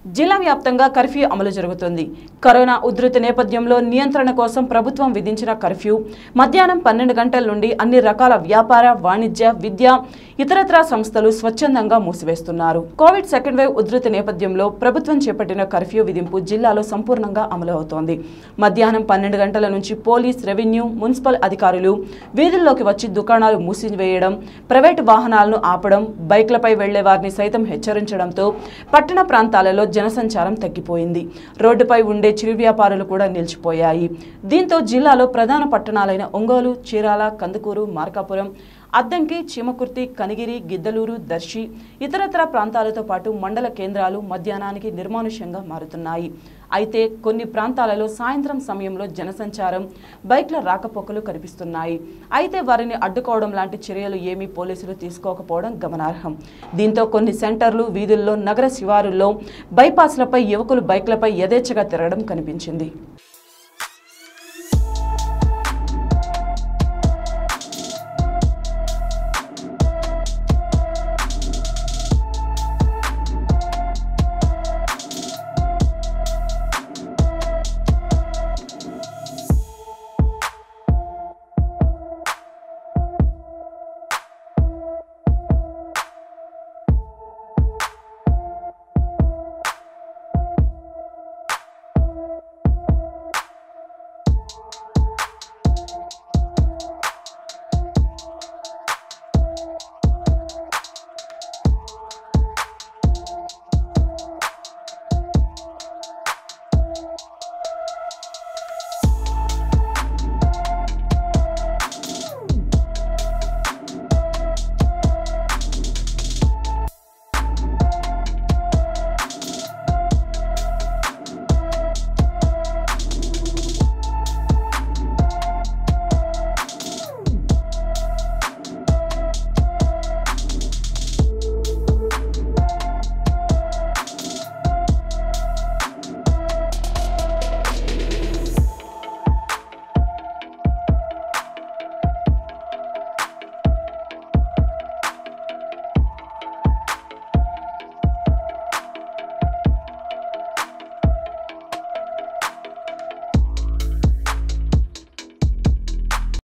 జిల్లా వ్యాప్తంగా కర్ఫ్యూ అమలు జరుగుతుంది. కరోనా ఉధృతి నేపథ్యంలో నియంత్రణ కోసం ప్రభుత్వం విధించిన కర్ఫ్యూ మధ్యాహ్నం 12 గంటల నుండి అన్ని రకాల వ్యాపార, వాణిజ్య, విద్య, ఇతరత్రా సంస్థలు స్వచ్ఛందంగా మూసివేస్తున్నారు. కోవిడ్ సెకండ్ వేవ్ ఉధృతి నేపథ్యంలో ప్రభుత్వం చేపట్టిన కర్ఫ్యూ విధింపు జిల్లాలో సంపూర్ణంగా అమలు అవుతోంది. మధ్యాహ్నం 12 గంటల నుంచి పోలీస్, రెవెన్యూ, మున్సిపల్ అధికారులు వీధుల్లోకి వచ్చి దుకాణాలు మూసివేయడం, ప్రైవేటు వాహనాలను ఆపడం, బైక్లపై వెళ్లే వారిని సైతం హెచ్చరించడంతో పట్టణ ప్రాంతాలలో జనసంచారం తగ్గిపోయింది. రోడ్డుపై ఉండే చిరు వ్యాపారులు కూడా నిలిచిపోయాయి. దీంతో జిల్లాలో ప్రధాన పట్టణాలైన ఒంగోలు, చీరాల, కందుకూరు, మార్కాపురం, అద్దంకి, చీమకుర్తి, కనిగిరి, గిద్దలూరు, దర్శి, ఇతరత్ర ప్రాంతాలతో పాటు మండల కేంద్రాలు మధ్యాహ్నానికి నిర్మానుష్యంగా మారుతున్నాయి. అయితే కొన్ని ప్రాంతాలలో సాయంత్రం సమయంలో జనసంచారం, బైక్ల రాకపోకలు కనిపిస్తున్నాయి. అయితే వారిని అడ్డుకోవడం లాంటి చర్యలు ఏమీ పోలీసులు తీసుకోకపోవడం గమనార్హం. దీంతో కొన్ని సెంటర్లు, వీధుల్లో, నగర శివారుల్లో బైపాస్లపై యువకులు బైక్లపై యథేచ్ఛగా తిరగడం కనిపించింది.